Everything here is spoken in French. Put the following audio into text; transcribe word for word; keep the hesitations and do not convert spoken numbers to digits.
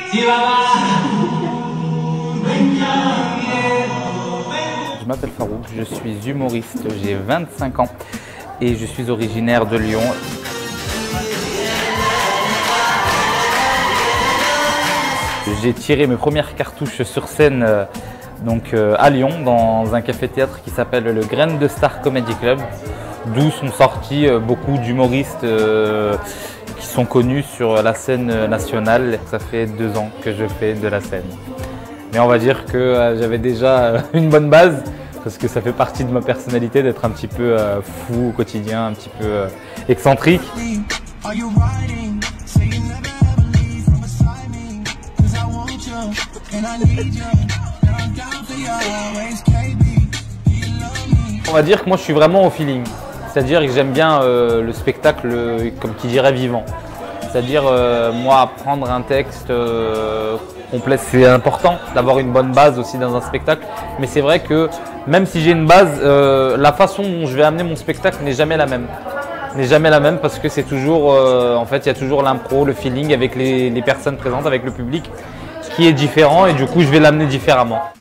Je m'appelle Farouk, je suis humoriste, j'ai vingt-cinq ans et je suis originaire de Lyon. J'ai tiré mes premières cartouches sur scène euh, donc, euh, à Lyon dans un café-théâtre qui s'appelle le Graines de Star Comedy Club, d'où sont sortis euh, beaucoup d'humoristes euh, qui sont connus sur la scène nationale. Ça fait deux ans que je fais de la scène. Mais on va dire que euh, j'avais déjà euh, une bonne base parce que ça fait partie de ma personnalité d'être un petit peu euh, fou au quotidien, un petit peu euh, excentrique. On va dire que moi je suis vraiment au feeling, c'est-à-dire que j'aime bien euh, le spectacle, euh, comme qui dirait, vivant. C'est-à-dire euh, moi apprendre un texte euh, complet, c'est important d'avoir une bonne base aussi dans un spectacle, mais c'est vrai que même si j'ai une base, euh, la façon dont je vais amener mon spectacle n'est jamais la même. n'est jamais la même parce que c'est toujours, euh, en fait, il y a toujours l'impro, le feeling avec les, les personnes présentes, avec le public, qui est différent et du coup je vais l'amener différemment.